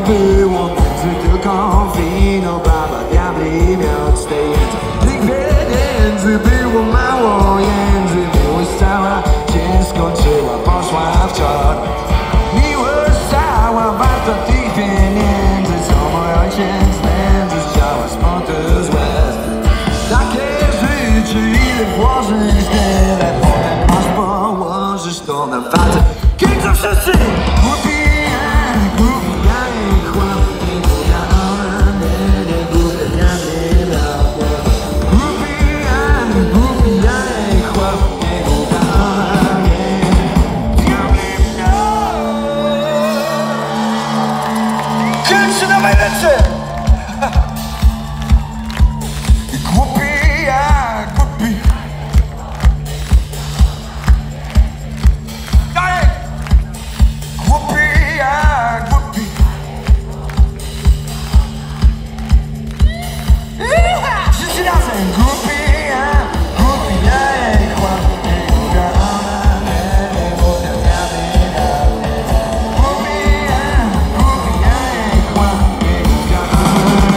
było między tylko wino, baba, diabli, miód z tej jędzy. Tych pieniędzy było mało, jędzy miłość cała się skończyła, poszła w czor. Miłość cała warta tych pieniędzy, co mój ojciec nędzy zdziała spod złe. Takie życie, ile włożysz, tyle potem masz położysz to na wadze. Kim to wszyscy? Głupi ja i chłop, nie głupia ona, nie głupia ja nie miał. Głupi ja i chłop, nie głupia ona, nie miał. Kręci na moje ręce! Głupi ja, głupi. Dalej! Głupi ja, głupi. Wszyscy razem! Głupi ja i chłop, nie głupia ona, nie głupia ja nie miał. Głupi ja i chłop, nie głupia ona.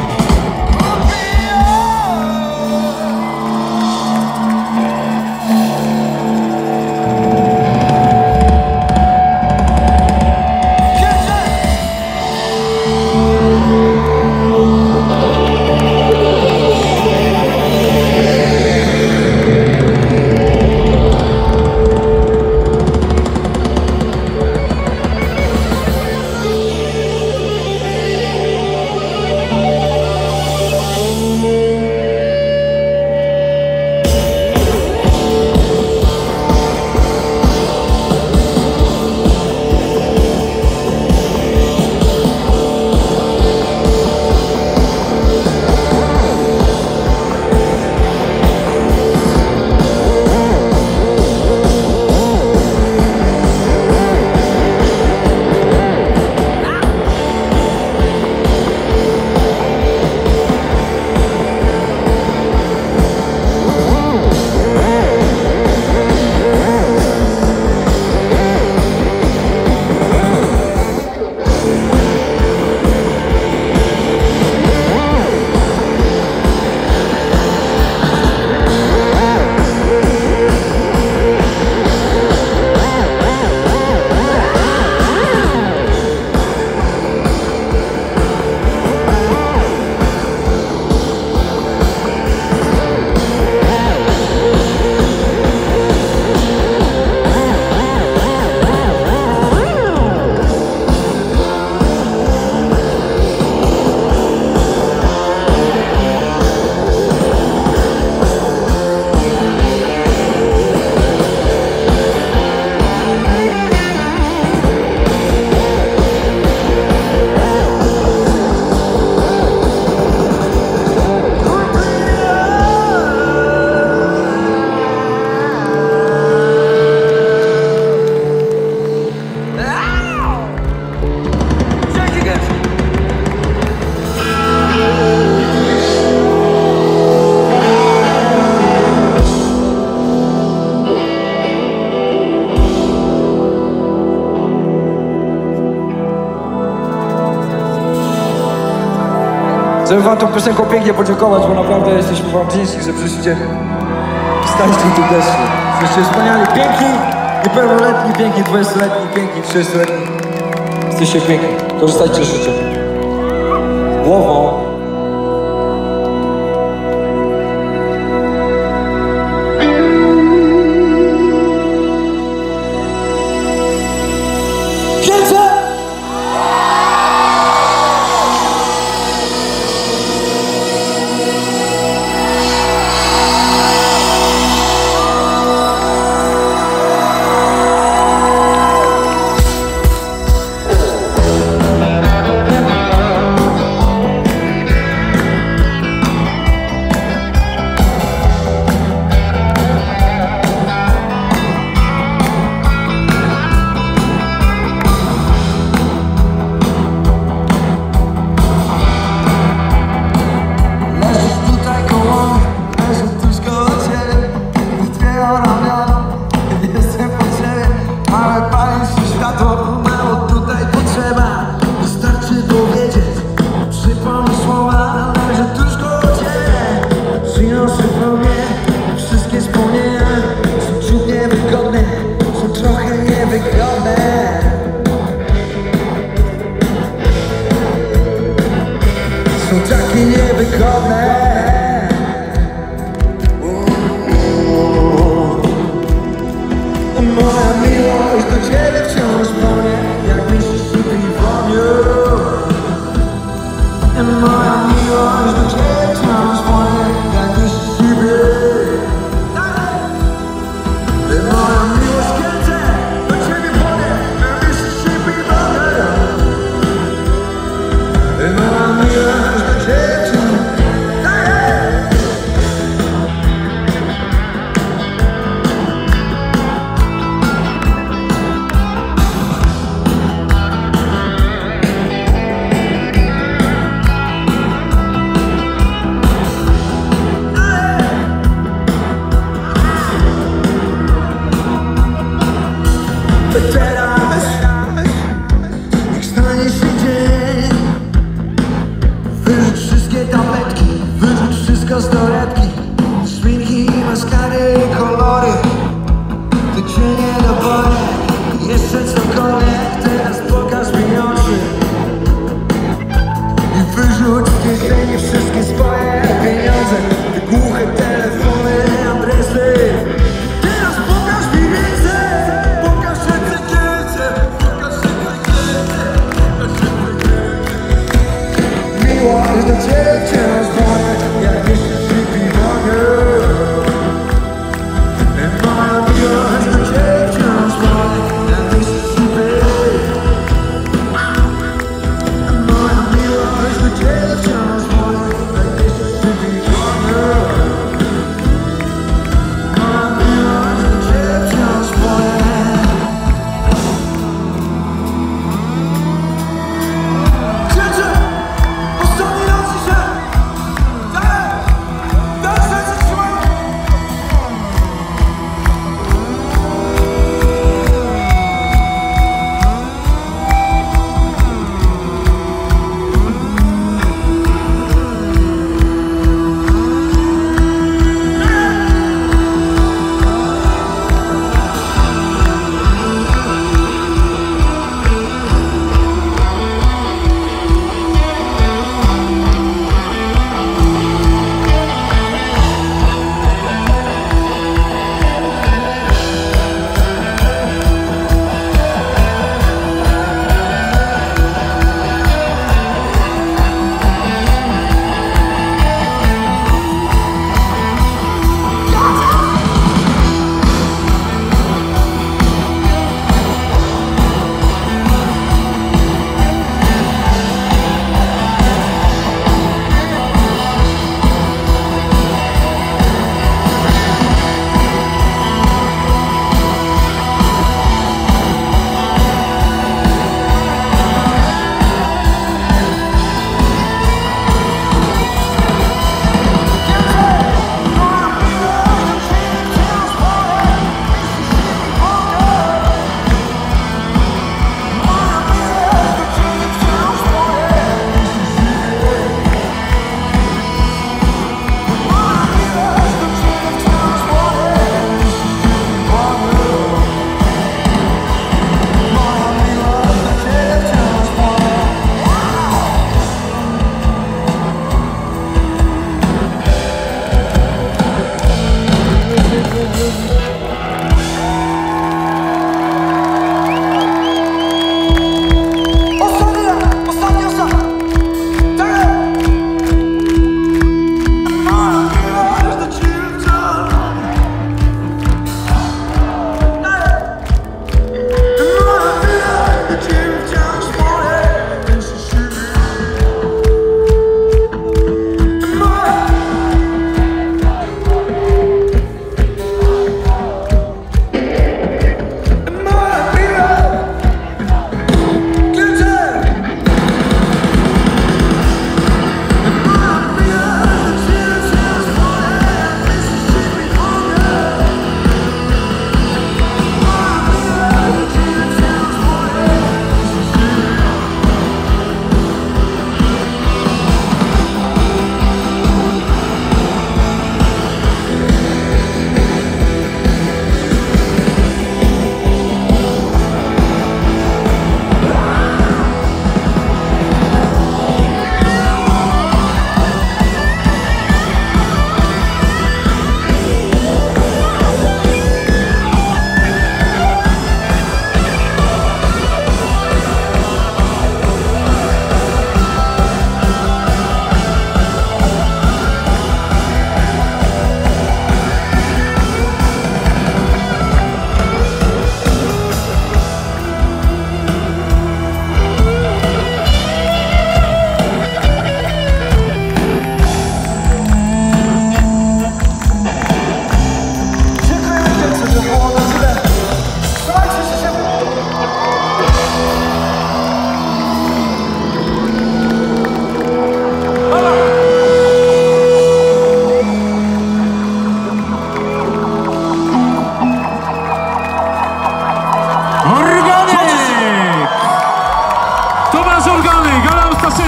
Chcę wam tą piosenką pięknie podziękować, bo naprawdę jesteśmy wam wdzięczni, że przyszliście, staliście tu deszczu. Jesteście wspaniali, piękni, niepełnoletni, piękni, 20-letni, piękni, 30-letni. Jesteście piękni, korzystajcie z życia. Głową. są takie niewygodne. Moja miłość do ciebie wciąż płonie, jak Mississippi w ogniu. Moja miłość do ciebie wciąż płonie, jak Mississippi. Moja miłość kręcę, do ciebie płonie, jak Mississippi w ogniu. Moja miłość do ciebie wciąż. Teraz, niech stanie się dzień. Wyrzuć wszystkie tabletki, wyrzuć wszystko z torebki. Szminki, maskary, kolory, te cienie do boju. Jeszcze cokolwiek, teraz pokaż mi oczy. I wyrzuć z kieszeni wszystkie swoje pieniądze, te głuche telefony, adresy. Teraz pokaż mi więcej. Miłość do ciebie wciąż płonie, jak Mississippi w ogniu. Moja miłość do ciebie wciąż płonie, jak Mississippi. Moja miłość do ciebie wciąż płonie, jak Mississippi w ogniu. Moja miłość do ciebie wciąż płonie. Krzyczy! Ostatni raz się!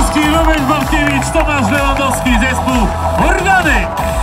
Lewandowski, Rubin Bartkiewicz, Tomasz Lewandowski, zespół Organy!